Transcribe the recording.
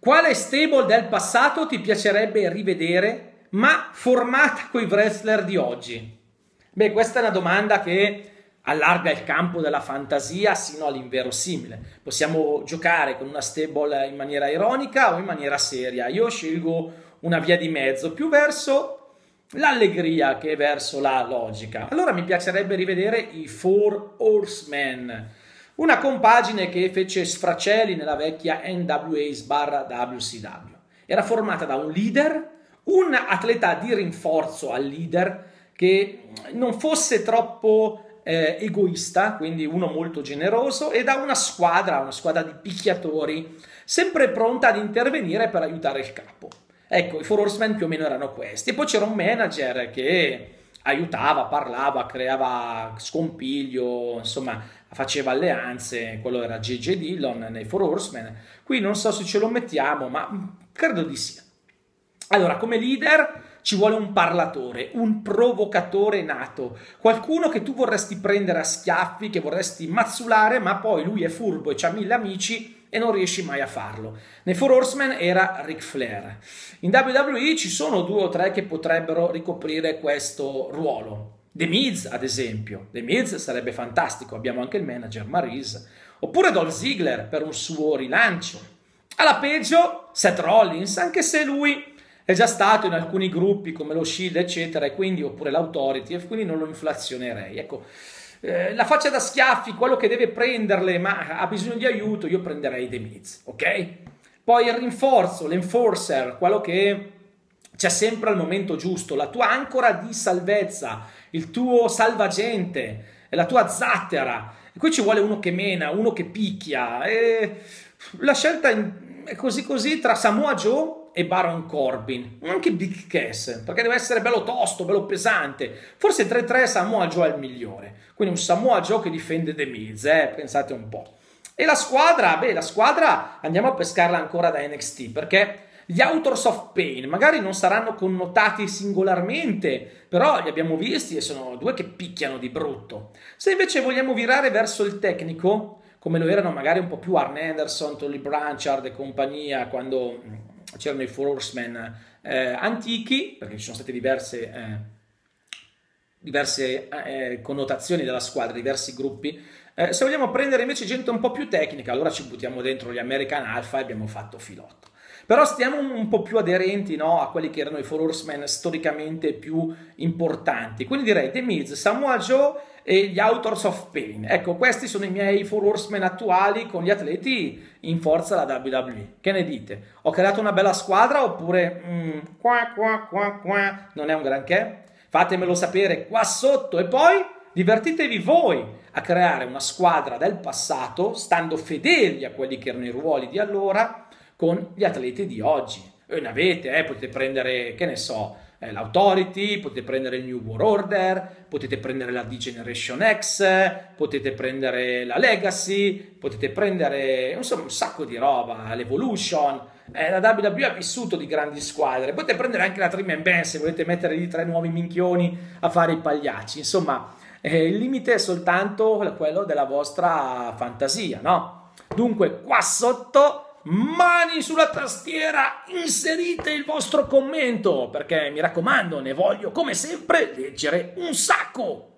Quale stable del passato ti piacerebbe rivedere, ma formata con i wrestler di oggi? Beh, questa è una domanda che allarga il campo della fantasia sino all'inverosimile. Possiamo giocare con una stable in maniera ironica o in maniera seria. Io scelgo una via di mezzo, più verso l'allegria che verso la logica. Allora mi piacerebbe rivedere i Four Horsemen, una compagine che fece sfracelli nella vecchia NWA/WCW. Era formata da un leader, un atleta di rinforzo al leader che non fosse troppo egoista, quindi uno molto generoso, e da una squadra di picchiatori sempre pronta ad intervenire per aiutare il capo. Ecco, i Four Horsemen più o meno erano questi. E poi c'era un manager che aiutava, parlava, creava scompiglio, insomma, faceva alleanze. Quello era J.J. Dillon nei Four Horsemen. Qui non so se ce lo mettiamo, ma credo di sì. Allora, come leader ci vuole un parlatore, un provocatore nato, qualcuno che tu vorresti prendere a schiaffi, che vorresti mazzulare, ma poi lui è furbo e c'ha 1000 amici e non riesci mai a farlo. Nei Four Horsemen era Ric Flair. In WWE ci sono 2 o 3 che potrebbero ricoprire questo ruolo. The Miz, ad esempio. The Miz sarebbe fantastico, abbiamo anche il manager Maryse. Oppure Dolph Ziggler per un suo rilancio. Alla peggio Seth Rollins, anche se lui è già stato in alcuni gruppi come lo Shield, eccetera, e quindi, oppure l'Authority, e quindi non lo inflazionerei. Ecco, la faccia da schiaffi, quello che deve prenderle, ma ha bisogno di aiuto, io prenderei The Miz, ok? Poi il rinforzo, l'enforcer, quello che c'è sempre al momento giusto, la tua ancora di salvezza, il tuo salvagente, la tua zattera. E qui ci vuole uno che mena, uno che picchia. E la scelta è così tra Samoa Joe e Baron Corbin, anche Big Cass, perché deve essere bello tosto, bello pesante. Forse 3-3 Samoa Joe è il migliore, quindi un Samoa Joe che difende The Miz, pensate un po'. E la squadra? Beh, la squadra andiamo a pescarla ancora da NXT, perché gli Authors of Pain magari non saranno connotati singolarmente, però li abbiamo visti e sono 2 che picchiano di brutto. Se invece vogliamo virare verso il tecnico, come lo erano magari un po' più Arn Anderson, Tully Blanchard e compagnia, quando c'erano i Four Horsemen antichi, perché ci sono state diverse connotazioni della squadra, diversi gruppi. Se vogliamo prendere invece gente un po' più tecnica, allora ci buttiamo dentro gli American Alpha e abbiamo fatto filotto. Però stiamo un po' più aderenti, no, a quelli che erano i Four Horsemen storicamente più importanti. Quindi direi The Miz, Samoa Joe e gli Authors of Pain. Ecco, questi sono i miei Four Horsemen attuali con gli atleti in forza alla WWE. Che ne dite? Ho creato una bella squadra oppure non è un granché? Fatemelo sapere qua sotto e poi divertitevi voi a creare una squadra del passato, stando fedeli a quelli che erano i ruoli di allora, con gli atleti di oggi. E ne avete, potete prendere, che ne so, l'Authority, potete prendere il New World Order, potete prendere la D-Generation X, potete prendere la Legacy, potete prendere, insomma, un sacco di roba, l'Evolution. La WWE ha vissuto di grandi squadre, potete prendere anche la 3-man band se volete mettere lì 3 nuovi minchioni a fare i pagliacci. Insomma, il limite è soltanto quello della vostra fantasia, no? Dunque, qua sotto, mani sulla tastiera, inserite il vostro commento, perché mi raccomando, ne voglio come sempre leggere un sacco.